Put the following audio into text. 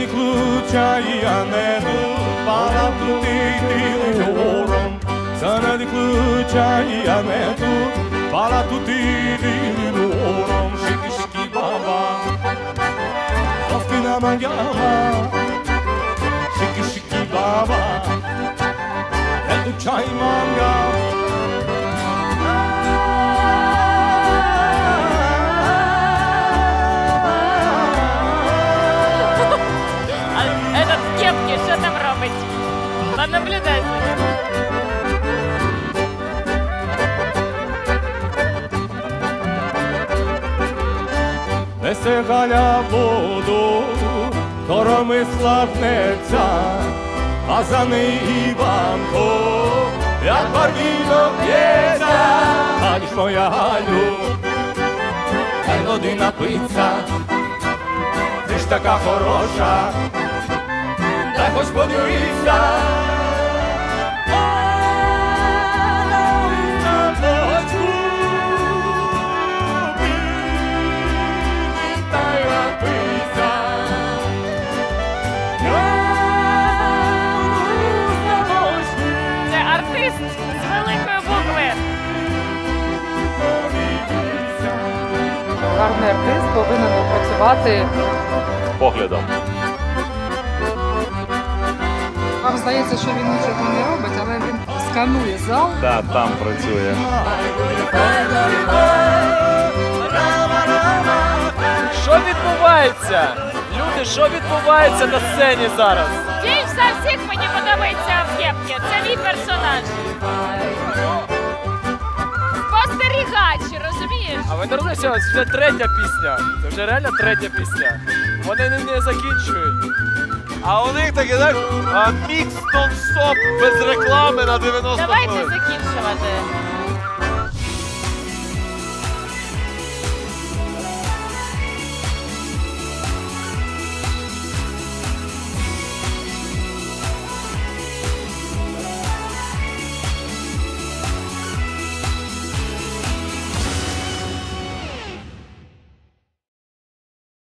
включає небо, пала туди гором. Заради включає небо, пала туди гором. Шики-шики баба, зовки намагала. Шики-шики баба, еду чай манга. Этот в кепке, що там робить? Понаблюдай за ним. Несе Галя воду, коромисла пнеться, а за неї Іванко, як барвінок п'ється. Галюш моя Галю, хай води напиться, ти ж така хороша, дай хоч подивися. Це артист з великої букви. Гарний артист повинен працювати Поглядом. Вам здається, що він нічого не робить, але він сканує зал. Так, там працює. Що відбувається? Люди, що відбувається на сцені зараз? Більш за всіх мені подобається в кепці. Це мій персонаж. Спостерігач, розумієш? А ви не розумієте, ось вже третя пісня. Це вже реально третя пісня. Вони не закінчують. А у них такий, знаєш, мікс нон-стоп, без реклами на 90 Давайте хвилин. закінчувати.